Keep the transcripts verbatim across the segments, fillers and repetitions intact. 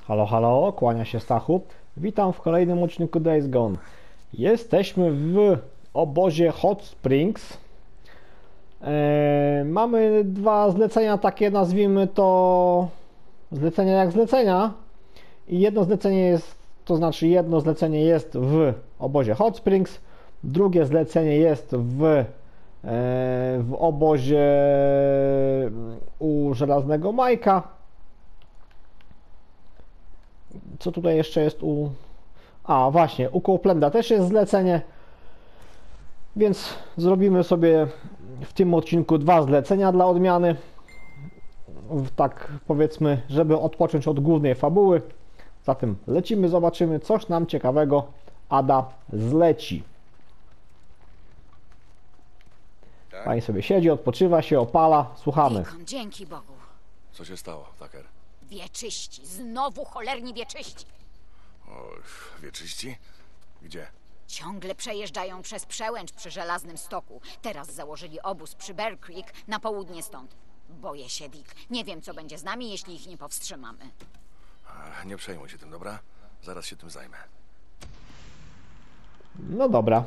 Halo, halo, kłania się Stachu. Witam w kolejnym odcinku Days Gone. Jesteśmy w obozie Hot Springs. Eee, mamy dwa zlecenia, takie nazwijmy to zlecenia jak zlecenia. I jedno zlecenie jest, to znaczy jedno zlecenie jest w obozie Hot Springs, drugie zlecenie jest w, eee, w obozie u Żelaznego Majka. Co tutaj jeszcze jest u... A, właśnie, u Copeplanda też jest zlecenie. Więc zrobimy sobie w tym odcinku dwa zlecenia dla odmiany. Tak powiedzmy, żeby odpocząć od głównej fabuły. Zatem lecimy, zobaczymy, coś nam ciekawego Ada zleci. Tak? Pani sobie siedzi, odpoczywa się, opala. Słuchamy. Beacon, dzięki Bogu. Co się stało, Tucker? Wieczyści, znowu cholerni wieczyści. O, wieczyści? Gdzie? Ciągle przejeżdżają przez przełęcz przy Żelaznym Stoku. Teraz założyli obóz przy Bear Creek na południe stąd. Boję się, Dick. Nie wiem, co będzie z nami, jeśli ich nie powstrzymamy. A, nie przejmuj się tym, dobra? Zaraz się tym zajmę. No dobra.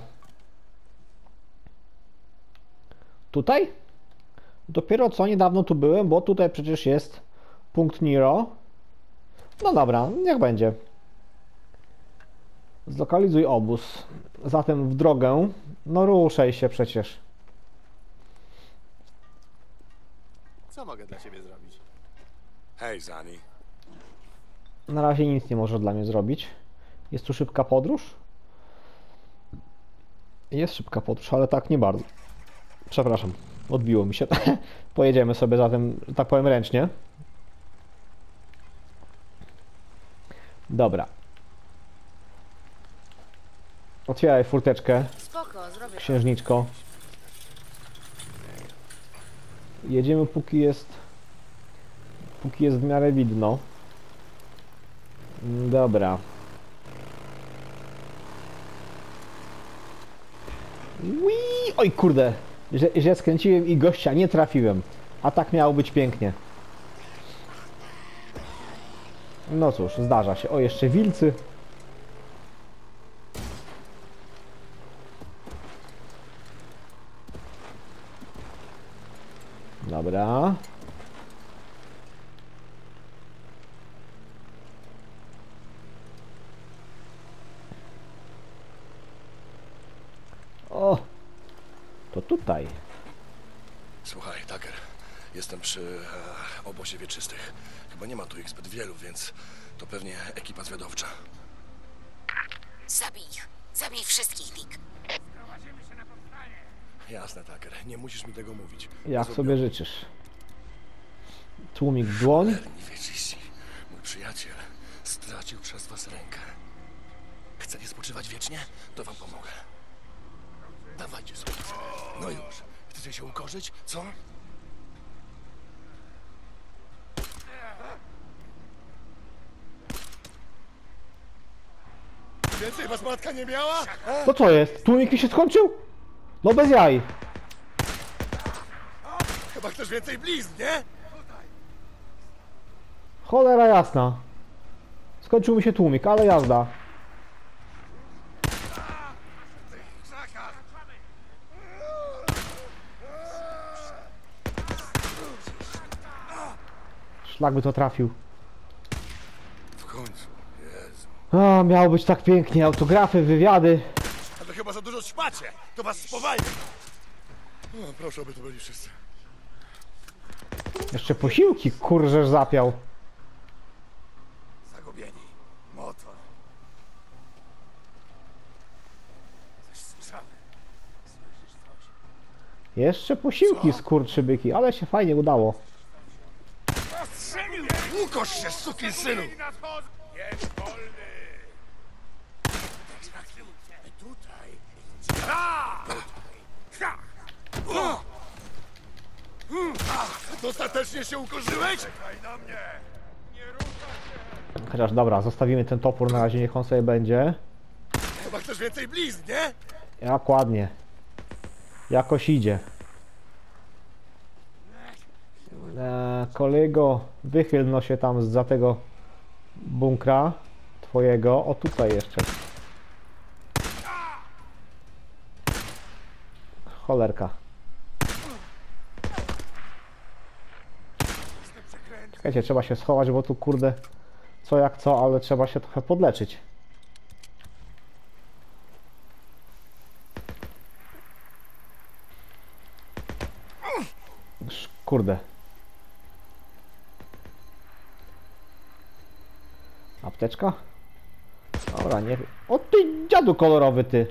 Tutaj? Dopiero co niedawno tu byłem, bo tutaj przecież jest punkt Nero. No dobra, niech będzie. Zlokalizuj obóz. Zatem w drogę. No ruszaj się przecież. Co mogę dla ciebie zrobić? Hej, Zani. Na razie nic nie może dla mnie zrobić. Jest tu szybka podróż? Jest szybka podróż, ale tak nie bardzo. Przepraszam, odbiło mi się. Pojedziemy sobie zatem, tak powiem, ręcznie. Dobra. Otwieraj furteczkę, Spoko, zrobię. księżniczko. Jedziemy póki jest póki jest w miarę widno. Dobra. Wii! Oj kurde, że, że skręciłem i gościa nie trafiłem. A tak miało być pięknie. No cóż, zdarza się. O, jeszcze wilcy. Dobra. O, to tutaj. Słuchaj, Tucker. Jestem przy e, obozie wieczystych. Chyba nie ma tu ich zbyt wielu, więc to pewnie ekipa zwiadowcza. Zabij ich. Zabij wszystkich, Dick. Jasne, Tucker. Nie musisz mi tego mówić. Jak Zrobię- sobie życzysz. Tłumik w dłoń. Cholerni wieczyści. Mój przyjaciel stracił przez was rękę. Chcecie spoczywać wiecznie? To wam pomogę. Dawajcie sobie. No już. Chcecie się ukorzyć? Co? Więcej was matka nie miała? To co jest? Tłumik mi się skończył? No bez jaj. Chyba chcesz więcej blizn, nie? Cholera jasna. Skończył mi się tłumik, ale jazda. Szlak by to trafił. W końcu. Jezu. O, miało być tak pięknie. Autografy, wywiady. A to chyba za dużo szpacie. To was spowalnia. O, proszę, aby to byli wszyscy. Jeszcze posiłki, kurżesz zapiał. Zagubieni. Motor. Coś słyszałem. Słyszysz coś? Jeszcze posiłki, skurczybyki, ale się fajnie udało. Strzelił! Ukosz się, sukinsynu! Jest wolny! Tutaj! Ha! Ha! Dostatecznie się ukorzyłeś? Czekaj na mnie! Nie ruszaj się! Chociaż dobra, zostawimy ten topór na razie, niech on sobie będzie. Chyba chcesz więcej blizn, nie? Jak ładnie. Jakoś idzie. Eee, kolego, wychyl no się tam za tego bunkra twojego. O, tutaj jeszcze. Cholerka. Czekajcie, trzeba się schować, bo tu kurde co jak co, ale trzeba się trochę podleczyć. Sz- Kurde. Apteczka? Dobra, nie... O ty dziadu kolorowy, ty!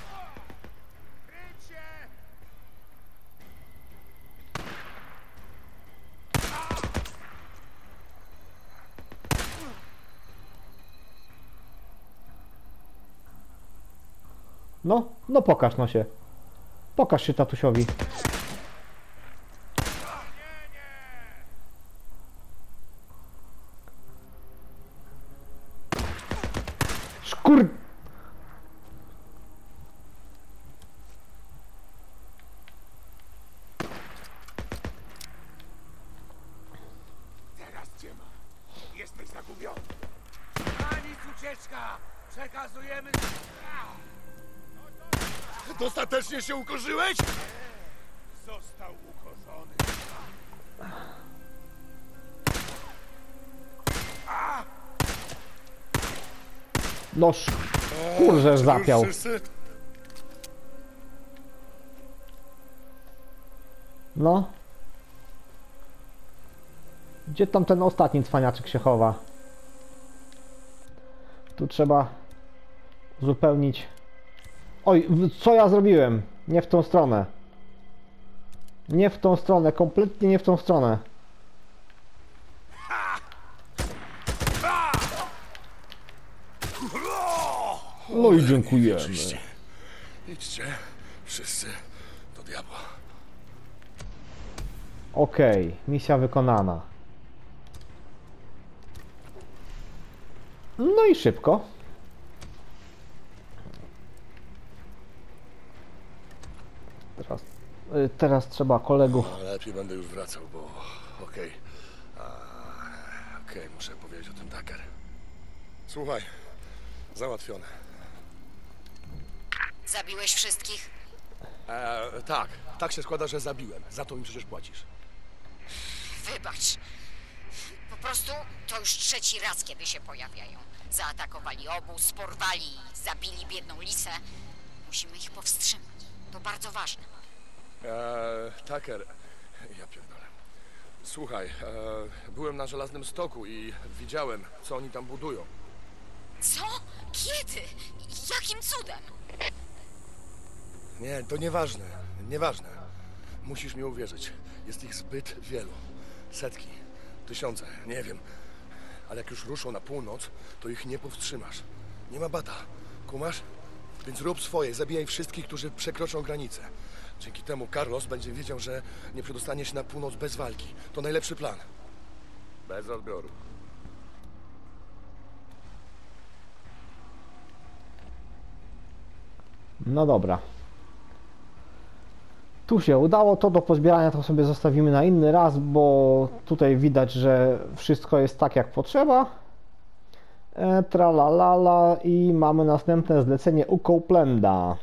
No, no pokaż no się. Pokaż się tatusiowi. Szkur... Teraz cię ma. Jesteś zagubiony. A nic ucieczka! Przekazujemy... Dostatecznie się ukorzyłeś? Został ukorzony. No sz... Kurze, zapiał. No. Gdzie tam ten ostatni cwaniaczek się chowa? Tu trzeba uzupełnić. Oj, co ja zrobiłem? Nie w tą stronę. Nie w tą stronę, kompletnie nie w tą stronę. No i dziękujemy. Idźcie. Idźcie. Wszyscy do diabła. Okej, misja wykonana. No i szybko. Teraz, y, teraz trzeba kolegów. No, lepiej będę już wracał, bo... Okej. A, Okej, muszę powiedzieć o tym Tucker. Słuchaj. Załatwione. Zabiłeś wszystkich? E, tak. Tak się składa, że zabiłem. Za to mi przecież płacisz. Wybacz. Po prostu to już trzeci raz, kiedy się pojawiają. Zaatakowali obóz, porwali i zabili biedną Lisę. Musimy ich powstrzymać. To bardzo ważne. E, Tucker. Ja pierdolę. Słuchaj, e, byłem na Żelaznym Stoku i widziałem, co oni tam budują. Co? Kiedy? Jakim cudem? Nie, to nieważne. Nieważne. Musisz mi uwierzyć. Jest ich zbyt wielu. Setki. Tysiące. Nie wiem. Ale jak już ruszą na północ, to ich nie powstrzymasz. Nie ma bata. Kumasz? Więc rób swoje. Zabijaj wszystkich, którzy przekroczą granicę. Dzięki temu Carlos będzie wiedział, że nie przedostanie się na północ bez walki. To najlepszy plan. Bez odbioru. No dobra. Tu się udało, to do pozbierania to sobie zostawimy na inny raz, bo tutaj widać, że wszystko jest tak jak potrzeba. E, tralalala i mamy następne zlecenie u Coplanda.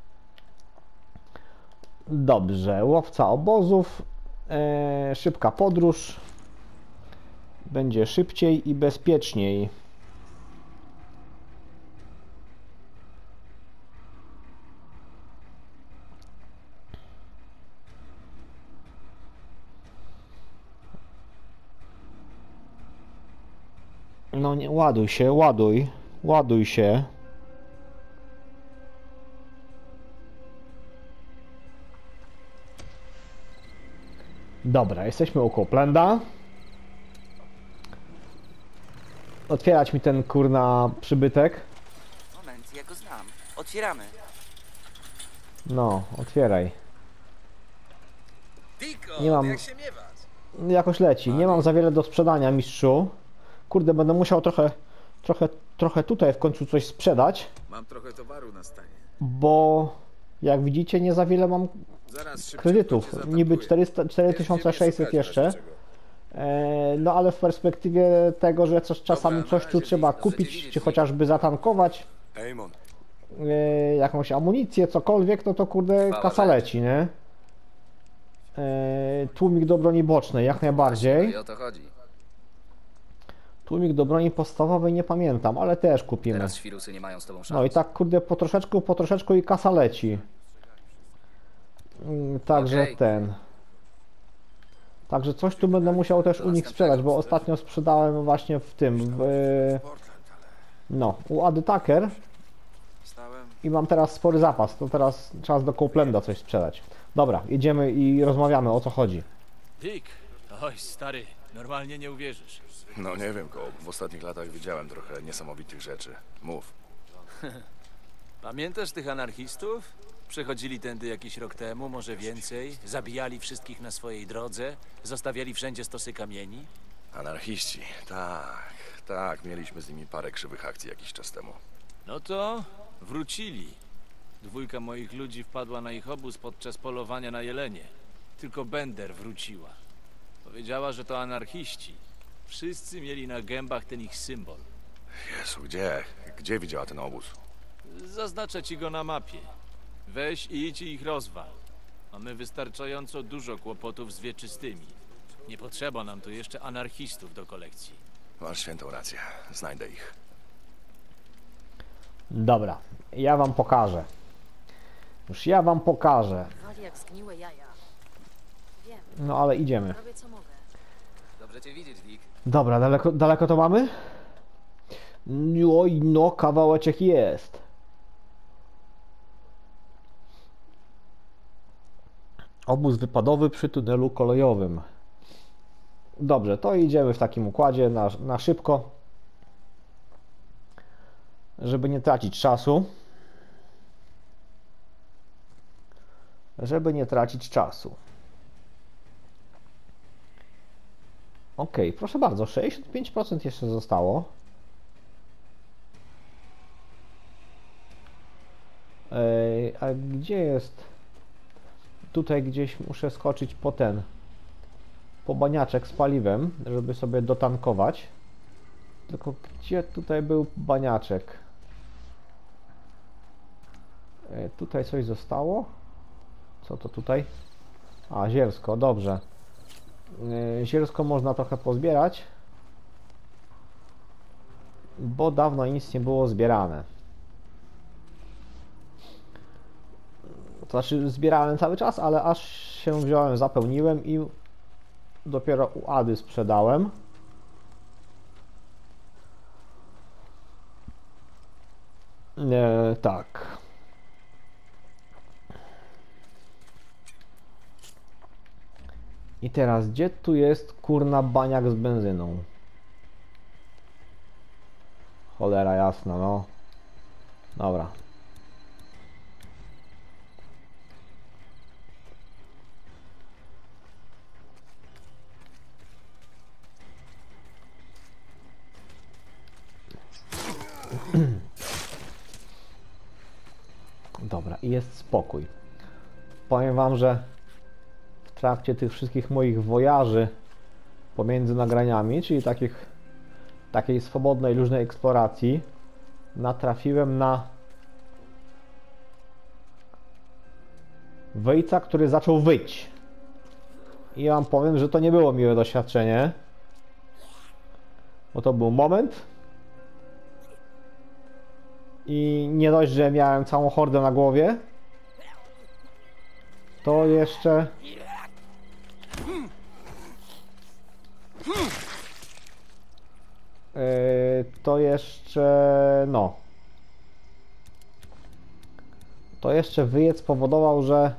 Dobrze, łowca obozów, e, szybka podróż. Będzie szybciej i bezpieczniej. No nie, ładuj się, ładuj, ładuj się. Dobra, jesteśmy u Coplanda. Otwierać mi ten kurna przybytek. Moment, ja go znam. Otwieramy. No, otwieraj. Diko, Nie mam- jak się miewasz? Jakoś leci. Nie mam za wiele do sprzedania, mistrzu. Kurde, będę musiał trochę, trochę, trochę tutaj w końcu coś sprzedać, Mam trochę towaru na stanie. bo jak widzicie, nie za wiele mam Zaraz szybciutko kredytów. cię Niby zatankuję. czterysta, cztery tysiące sześćset Nie wiem, jeszcze, szukać w razie czego. E, no ale w perspektywie tego, że coś, czasami Dobra, coś na tu razie, trzeba Dick. Dobrze cię kupić, widzieć, czy Dick. chociażby zatankować, Eamon, e, jakąś amunicję, cokolwiek, no to kurde Chwała kasa będzie. leci, nie? E, tłumik do broni bocznej, jak No najbardziej. i o to chodzi. Tłumik do broni podstawowej nie pamiętam, ale też kupimy. Teraz świrusy nie mają z tobą szans. No i tak kurde po troszeczku, po troszeczku i kasa leci. Mm, Także Okej. ten. Także coś tu będę musiał też u nich sprzedać, bo ostatnio sprzedałem właśnie w tym, w, no, u Ady Tucker Stałem. i mam teraz spory zapas, to teraz czas do Coplanda coś sprzedać. Dobra, jedziemy i rozmawiamy, o co chodzi. Dick, oj stary, normalnie nie uwierzysz. no nie wiem, Cobb. W ostatnich latach widziałem trochę niesamowitych rzeczy. Mów. Pamiętasz tych anarchistów? Przechodzili tędy jakiś rok temu, może więcej, zabijali wszystkich na swojej drodze, zostawiali wszędzie stosy kamieni. Anarchiści. Tak, tak. Mieliśmy z nimi parę krzywych akcji jakiś czas temu. No to wrócili. Dwójka moich ludzi wpadła na ich obóz podczas polowania na jelenie. Tylko Bender wróciła. Powiedziała, że to anarchiści. Wszyscy mieli na gębach ten ich symbol. Jezu, gdzie? Gdzie widziała ten obóz? Zaznaczę ci go na mapie. Weź i idź i ich rozwal. Mamy wystarczająco dużo kłopotów z wieczystymi. Nie potrzeba nam tu jeszcze anarchistów do kolekcji. Masz świętą rację. Znajdę ich. Dobra, ja wam pokażę. Już ja wam pokażę. Wali jak zgniłe jaja. Wiem, No ale idziemy. robię co mogę. Dobrze cię widzieć, Dick. Dobra, daleko, daleko to mamy? Oj, no kawałeczek jest. Obóz wypadowy przy tunelu kolejowym. Dobrze, to idziemy w takim układzie na, na szybko, żeby nie tracić czasu. Żeby nie tracić czasu. Ok, proszę bardzo, sześćdziesiąt pięć procent jeszcze zostało. Ej, a gdzie jest? Tutaj gdzieś muszę skoczyć po ten, po baniaczek z paliwem, żeby sobie dotankować. Tylko gdzie tutaj był baniaczek? Ej, tutaj coś zostało? Co to tutaj? A, zielsko, dobrze. Yy, zielsko można trochę pozbierać, bo dawno nic nie było zbierane. To znaczy zbierałem cały czas, ale aż się wziąłem, zapełniłem i dopiero u Ady sprzedałem. Yy, tak. I teraz, gdzie tu jest kurna baniak z benzyną? Cholera jasna, no. Dobra. Dobra, i jest spokój. Powiem wam, że w trakcie tych wszystkich moich wojaży pomiędzy nagraniami, czyli takich, takiej swobodnej, luźnej eksploracji, natrafiłem na wyjca, który zaczął wyć. I ja wam powiem, że to nie było miłe doświadczenie, bo to był moment i nie dość, że miałem całą hordę na głowie, to jeszcze Yy, to jeszcze no to jeszcze wyjazd spowodował, że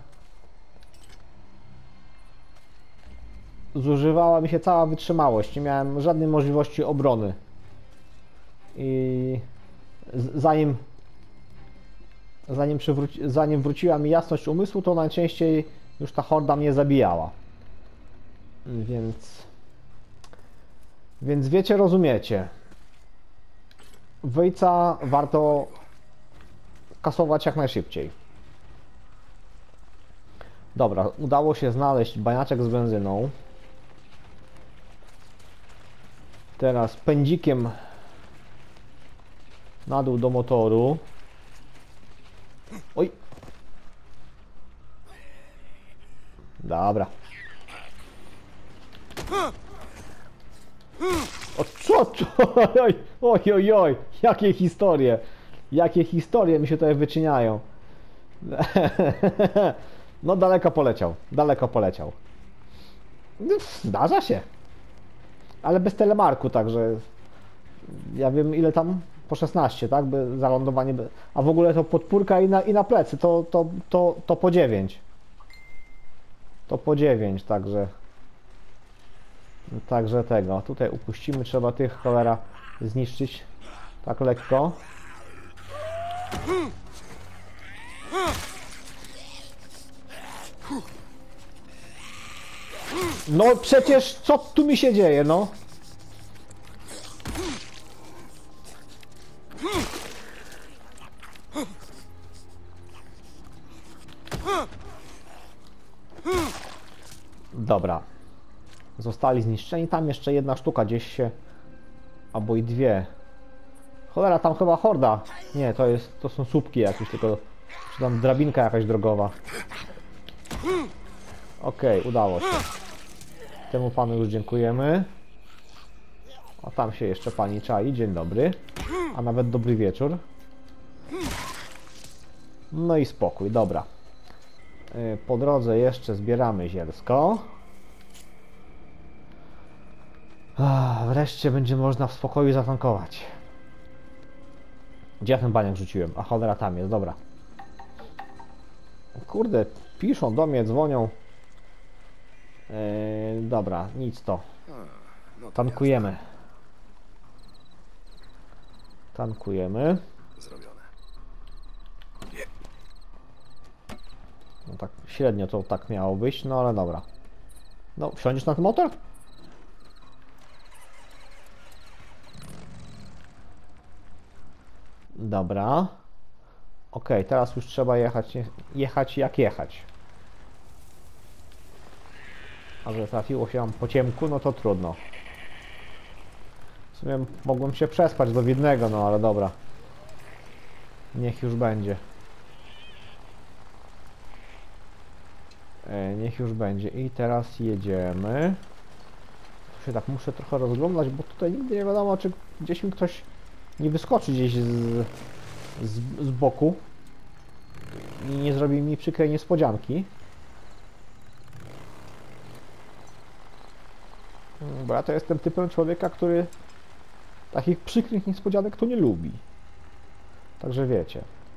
zużywała mi się cała wytrzymałość, nie miałem żadnej możliwości obrony i z- zanim zanim, przywróci, zanim wróciła mi jasność umysłu, to najczęściej już ta horda mnie zabijała, więc Więc wiecie, rozumiecie. Wyjca warto kasować jak najszybciej. Dobra, udało się znaleźć baniaczek z benzyną. Teraz pędzikiem na dół do motoru. Oj. Dobra. O co? Oj, oj, oj, oj. Jakie historie. Jakie historie mi się tutaj wyczyniają. No daleko poleciał. Daleko poleciał. Zdarza się. Ale bez telemarku, także ja wiem ile tam, po szesnaście, tak? By zalądowanie, by... a w ogóle to podpórka i na, i na plecy, to, to, to, to po dziewięć. To po dziewięć, także także tego, tutaj upuścimy, trzeba tych cholera zniszczyć tak lekko. No przecież co tu mi się dzieje, no? Dobra. Zostali zniszczeni. Tam jeszcze jedna sztuka gdzieś się... albo i dwie. Cholera, tam chyba horda. Nie, to jest, to są słupki jakieś, tylko... czy tam drabinka jakaś drogowa. Okej, okay, udało się. Temu panu już dziękujemy. A tam się jeszcze pani czai. Dzień dobry. A nawet dobry wieczór. No i spokój, dobra. Po drodze jeszcze zbieramy zielsko. Ach, wreszcie będzie można w spokoju zatankować. Gdzie ja ten baniak rzuciłem? A cholera, tam jest, dobra. Kurde, piszą do mnie, dzwonią. Yy, dobra, nic to. Tankujemy. Tankujemy. Zrobione. No tak średnio to tak miało być, no ale dobra. No, wsiądziesz na ten motor? Dobra. Ok, teraz już trzeba jechać, jechać jak jechać. A że trafiło się nam po ciemku, no to trudno. W sumie mogłem się przespać do widnego, no ale dobra. Niech już będzie. E, niech już będzie. I teraz jedziemy. Tu się tak muszę trochę rozglądać, bo tutaj nigdy nie wiadomo, czy gdzieś mi ktoś nie wyskoczy gdzieś z, z, z boku i nie zrobi mi przykrej niespodzianki. Bo ja to jestem typem człowieka, który takich przykrych niespodzianek to nie lubi. Także wiecie.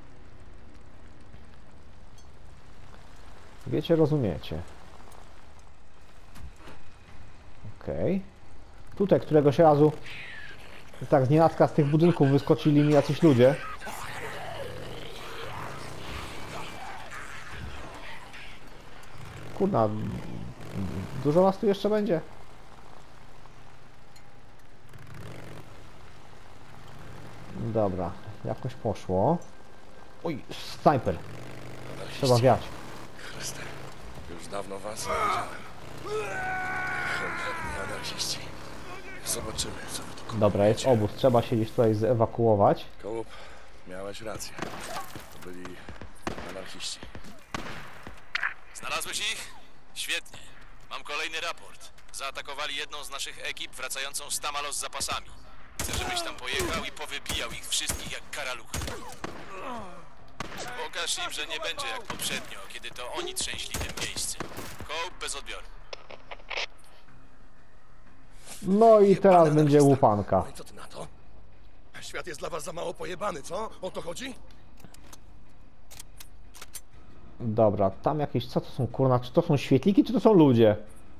Wiecie, rozumiecie. Okej. Okay. Tutaj któregoś razu tak z nienacka z tych budynków wyskoczyli mi jacyś ludzie. Kurna, dużo was tu jeszcze będzie? Dobra, jakoś poszło. Oj, snajper. Trzeba wiać. Chryste, już dawno was nie widziałem. Cholerni anarchiści. Zobaczymy, co wy tu... Dobra, jest obóz. Trzeba się gdzieś tutaj zewakuować. Kołup, miałeś rację. To byli anarchiści. Znalazłeś ich? Świetnie. Mam kolejny raport. Zaatakowali jedną z naszych ekip wracającą z Tamalo z zapasami. Chcę, żebyś tam pojechał i powybijał ich wszystkich jak karaluchy. Pokaż im, że nie będzie jak poprzednio, kiedy to oni trzęśli tym miejscem. Kołb bez odbioru. No i teraz Jebany będzie anarchista. łupanka. No i co ty na to? Świat jest dla was za mało pojebany, co? O to chodzi? Dobra, tam jakieś... co to są, kurna? Czy to są świetliki, czy to są ludzie?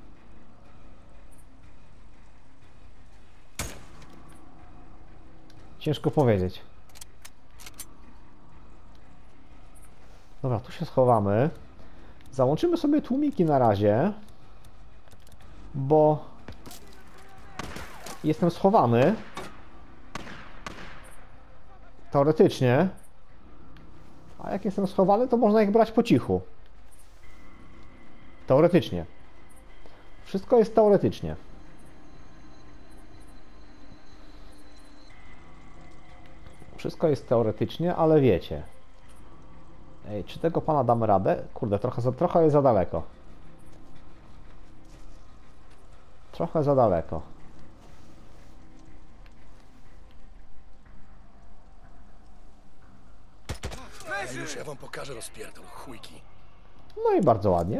Ciężko powiedzieć. Dobra, tu się schowamy. Załączymy sobie tłumiki na razie. Bo... jestem schowany. Teoretycznie. A jak jestem schowany, to można ich brać po cichu. Teoretycznie. Wszystko jest teoretycznie. Wszystko jest teoretycznie, ale wiecie. Ej, czy tego pana damy radę? Kurde, trochę, za, trochę jest za daleko. Trochę za daleko. Już ja wam pokażę rozpierdol, chujki. No i bardzo ładnie.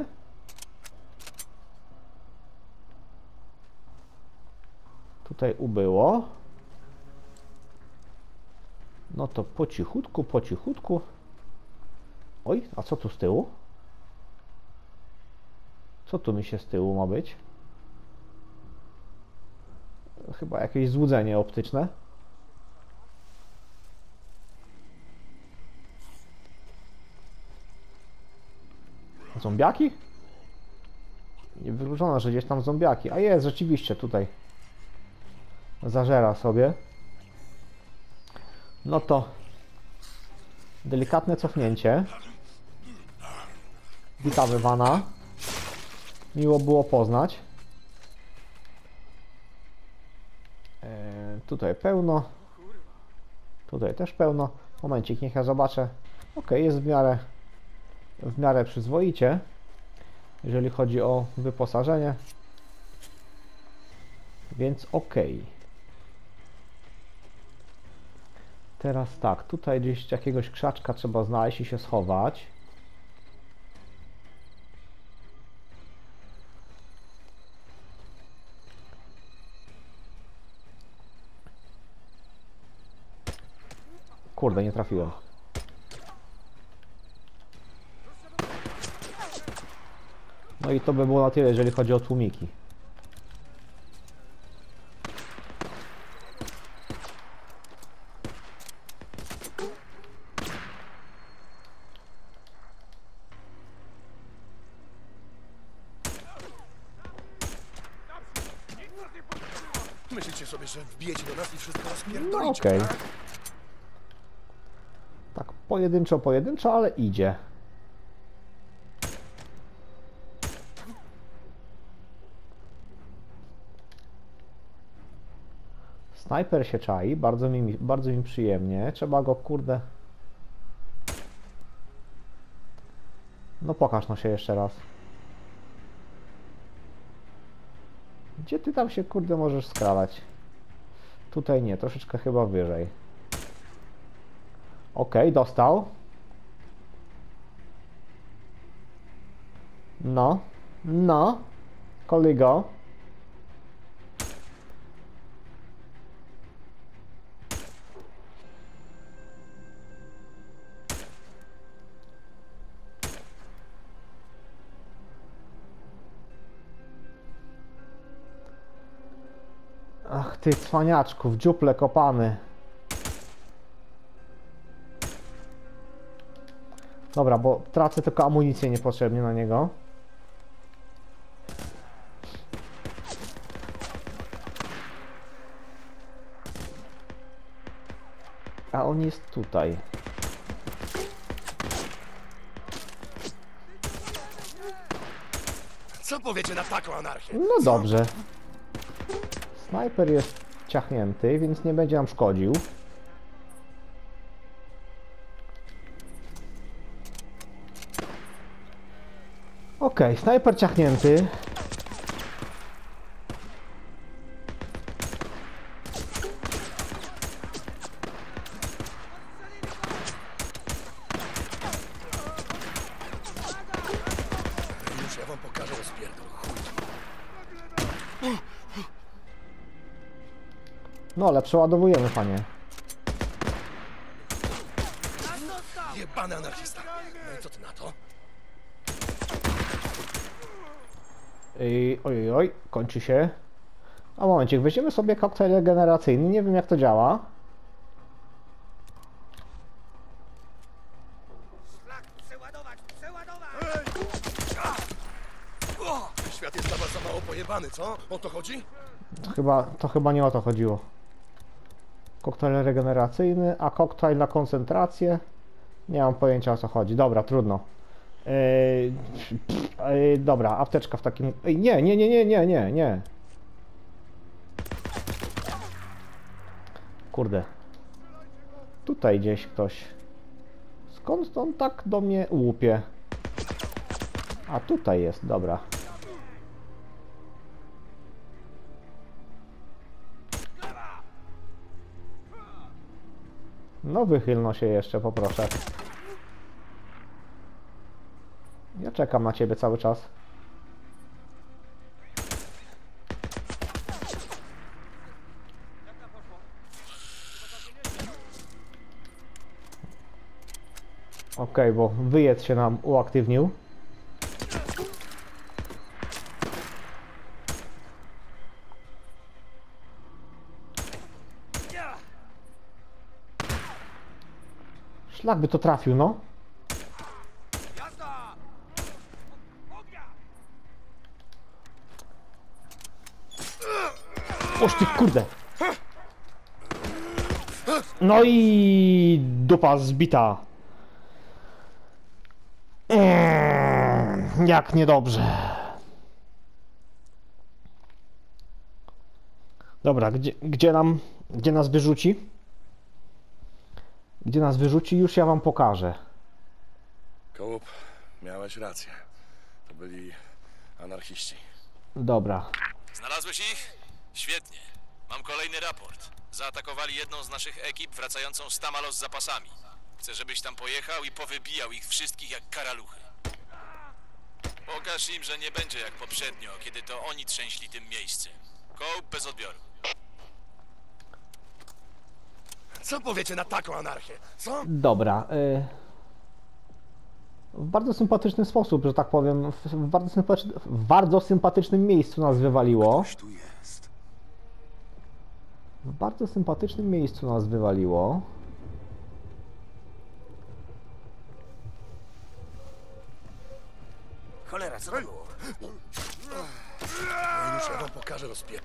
Tutaj ubyło. No to po cichutku, po cichutku. Oj, a co tu z tyłu? Co tu mi się z tyłu ma być? Chyba jakieś złudzenie optyczne. Zombiaki? Nie wykluczone, że gdzieś tam zombiaki. A jest, rzeczywiście tutaj. Zażera sobie. No to delikatne cofnięcie. Witamy Vana. Miło było poznać. Eee, tutaj pełno. Tutaj też pełno. Momencik, niech ja zobaczę. Ok, jest w miarę w miarę przyzwoicie, jeżeli chodzi o wyposażenie. Więc ok. Teraz tak, tutaj gdzieś jakiegoś krzaczka trzeba znaleźć i się schować. Kurde, nie trafiłem. No i to by było na tyle, jeżeli chodzi o tłumiki. Myślicie sobie, że wbijecie do nas i wszystko rozpierdolicie? No okej. Tak? Tak, pojedynczo, pojedynczo, ale idzie. Snajper się czai, bardzo mi, bardzo mi przyjemnie. Trzeba go, kurde... No pokaż no się jeszcze raz. Gdzie ty tam się, kurde, możesz skradać? Tutaj nie, troszeczkę chyba wyżej. Okej, dostał. No. No. Kolego. Ach ty cwaniaczku, w dziuple kopany. Dobra, bo tracę tylko amunicję niepotrzebnie na niego. A on jest tutaj. Co powiecie na taką anarchię? No dobrze. Snajper jest ciachnięty, więc nie będzie nam szkodził. Okej, okay, snajper ciachnięty. Już ja wam pokażę rozpierdol, chuj. No, ale przeładowujemy, panie. Jebany anarchista. No i co ty na to? Oj, oj, oj, kończy się. A momencik, weźmiemy sobie koktajl regeneracyjny. Nie wiem, jak to działa. Świat jest dla was za mało pojebany, co? O to chodzi? To chyba, to chyba nie o to chodziło. Koktajl regeneracyjny, a koktajl na koncentrację. Nie mam pojęcia, o co chodzi. Dobra, trudno. Yy, pff, yy, dobra, apteczka w takim... Yy, nie, nie, nie, nie, nie, nie, nie. Kurde. Tutaj gdzieś ktoś. Skąd on tak do mnie łupie? A tutaj jest, dobra. No wychylno się jeszcze, poproszę. Ja czekam na ciebie cały czas. Okej, okay, bo wyjazd się nam uaktywnił. Szlak by to trafił, no. Oż ty kurde. No i dupa zbita. Eee, jak niedobrze. Dobra, gdzie, gdzie nam, gdzie nas wyrzuci? Gdzie nas wyrzuci, już ja wam pokażę. Kołup, miałeś rację. To byli anarchiści. Dobra. Znalazłeś ich? Świetnie. Mam kolejny raport. Zaatakowali jedną z naszych ekip wracającą z Tamalo z zapasami. Chcę, żebyś tam pojechał i powybijał ich wszystkich jak karaluchy. Pokaż im, że nie będzie jak poprzednio, kiedy to oni trzęśli tym miejscem. Kołup bez odbioru. Co powiecie na taką anarchię? Co? Dobra. Y... W bardzo sympatyczny sposób, że tak powiem, w bardzo, sympatycz... w bardzo sympatycznym miejscu nas wywaliło. Ktoś tu jest. W bardzo sympatycznym miejscu nas wywaliło. Cholera, co to było? No już ja wam pokażę rozpier...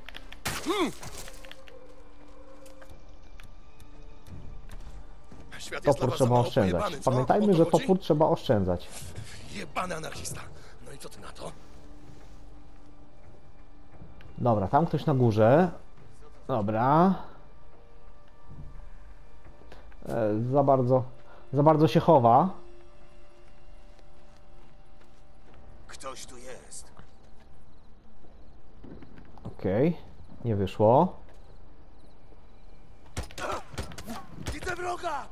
Świat jest dla Topór was za trzeba mało oszczędzać. pojebany, co? Pamiętajmy, O to że chodzi? topór trzeba oszczędzać. Jebany anarchista. No i co ty na to? Dobra, tam ktoś na górze. Dobra. E, za bardzo, za bardzo się chowa. Ktoś tu jest. Okej, okay. Nie wyszło. Widzę wroga!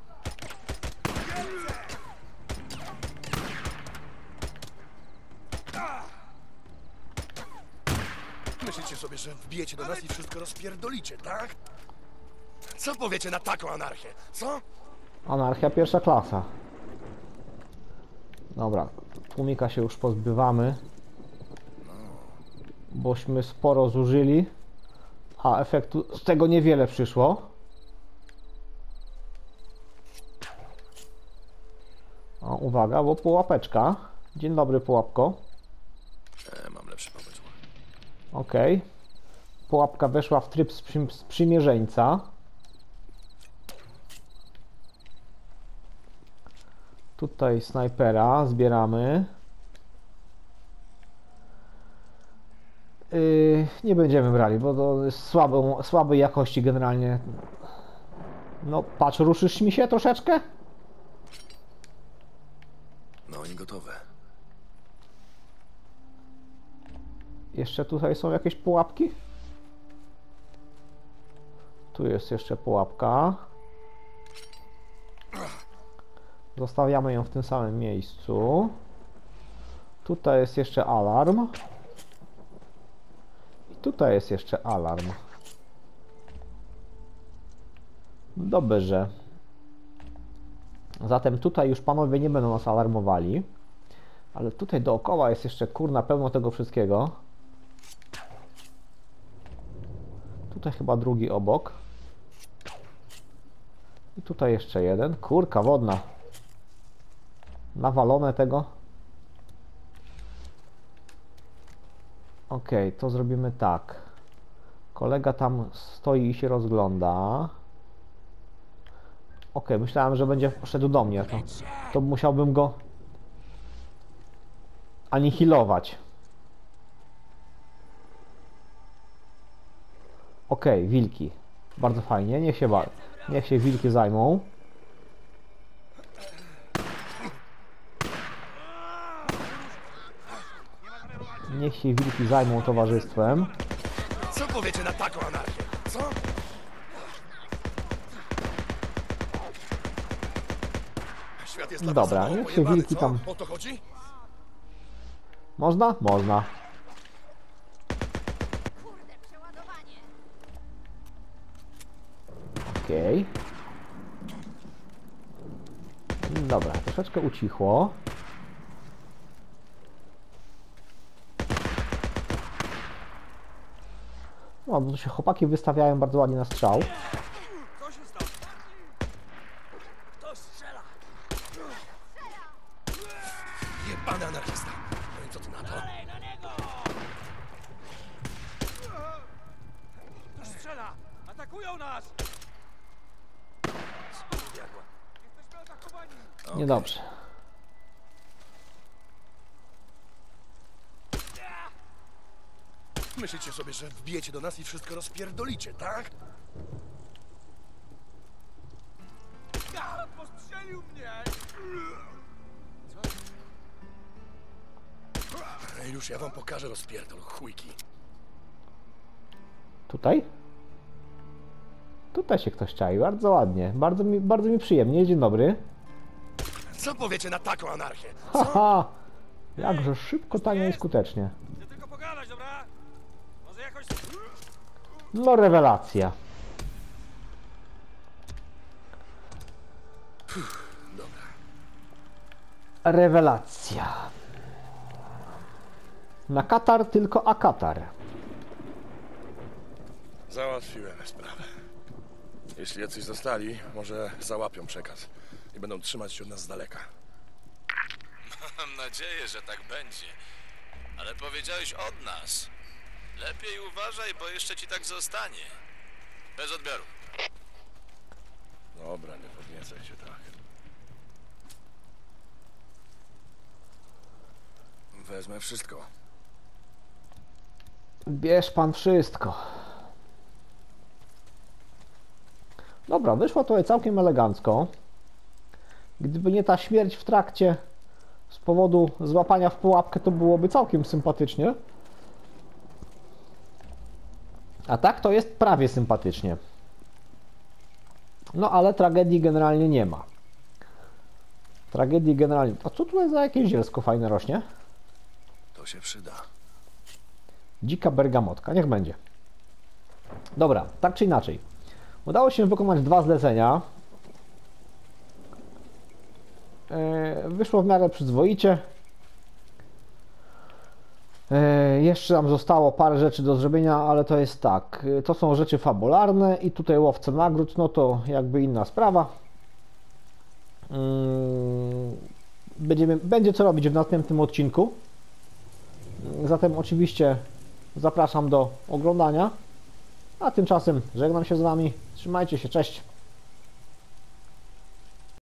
Myślicie sobie, że wbijecie do nas i wszystko rozpierdolicie, tak? Co powiecie na taką anarchię? Co? Anarchia pierwsza klasa. Dobra, tłumika się już pozbywamy. Bośmy sporo zużyli, a efektu z tego niewiele przyszło. O, uwaga, bo pułapeczka. Dzień dobry, pułapko. E, mam lepszy pomysł. Okej. Okay. Pułapka weszła w tryb sprzy sprzymierzeńca. Tutaj snajpera zbieramy. Yy, nie będziemy brali, bo to jest słabą, słabej jakości generalnie. No patrz, ruszysz mi się troszeczkę? No i gotowe. Jeszcze tutaj są jakieś pułapki? Tu jest jeszcze pułapka. Zostawiamy ją w tym samym miejscu. Tutaj jest jeszcze alarm. I tutaj jest jeszcze alarm. Dobrze. Zatem tutaj już panowie nie będą nas alarmowali. Ale tutaj dookoła jest jeszcze kurna pełno tego wszystkiego. Tutaj chyba drugi obok. I tutaj jeszcze jeden. Kurka wodna. Nawalone tego. Ok, to zrobimy tak. Kolega tam stoi i się rozgląda. Ok, myślałem, że będzie szedł do mnie. To, to musiałbym go anihilować. Ok, wilki. Bardzo fajnie. Niech się, niech się wilki zajmą. Niech się wilki zajmą towarzystwem. Co powiecie na taką anarchię? Co? Świat jest dla Dobra, was niech się pojebany, wilki co? tam... O to chodzi? Można? Można. Okej. Dobra, troszeczkę ucichło. No, bo tu się chłopaki wystawiają bardzo ładnie na strzał. Co się stało? Kto strzela? Jebany anarchista. No i co ty na to? Kto strzela? Atakują nas! Jesteśmy atakowani! Niedobrze. Myślicie sobie, że wbijecie do nas i wszystko rozpierdolicie, tak? Postrzelił mnie! Ej, już ja wam pokażę rozpierdol, chujki. Tutaj? Tutaj się ktoś czai, bardzo ładnie. Bardzo mi, bardzo mi przyjemnie. Dzień dobry. Co powiecie na taką anarchię? Haha! Jakże szybko, tanio i skutecznie. Chcę tylko pogadać, dobra? Może jakoś... No rewelacja. Dobra. Rewelacja. Na Katar tylko a Katar. Załatwiłem sprawę. Jeśli jacyś zostali, może załapią przekaz i będą trzymać się od nas z daleka. Mam nadzieję, że tak będzie. Ale powiedziałeś od nas. Lepiej uważaj, bo jeszcze ci tak zostanie. Bez odbioru. Dobra, nie podniecaj się tak. Wezmę wszystko. Bierz pan wszystko. Dobra, wyszło to całkiem elegancko. Gdyby nie ta śmierć w trakcie z powodu złapania w pułapkę, to byłoby całkiem sympatycznie. A tak to jest prawie sympatycznie. No ale tragedii generalnie nie ma. Tragedii generalnie... A co tutaj za jakieś zielsko fajne rośnie? To się przyda. Dzika bergamotka, niech będzie. Dobra, tak czy inaczej. Udało się wykonać dwa zlecenia. Wyszło w miarę przyzwoicie. Jeszcze nam zostało parę rzeczy do zrobienia, ale to jest tak. To są rzeczy fabularne i tutaj łowca nagród, no to jakby inna sprawa. Będziemy, będzie co robić w następnym odcinku. Zatem oczywiście zapraszam do oglądania. A tymczasem żegnam się z Wami. Trzymajcie się, cześć.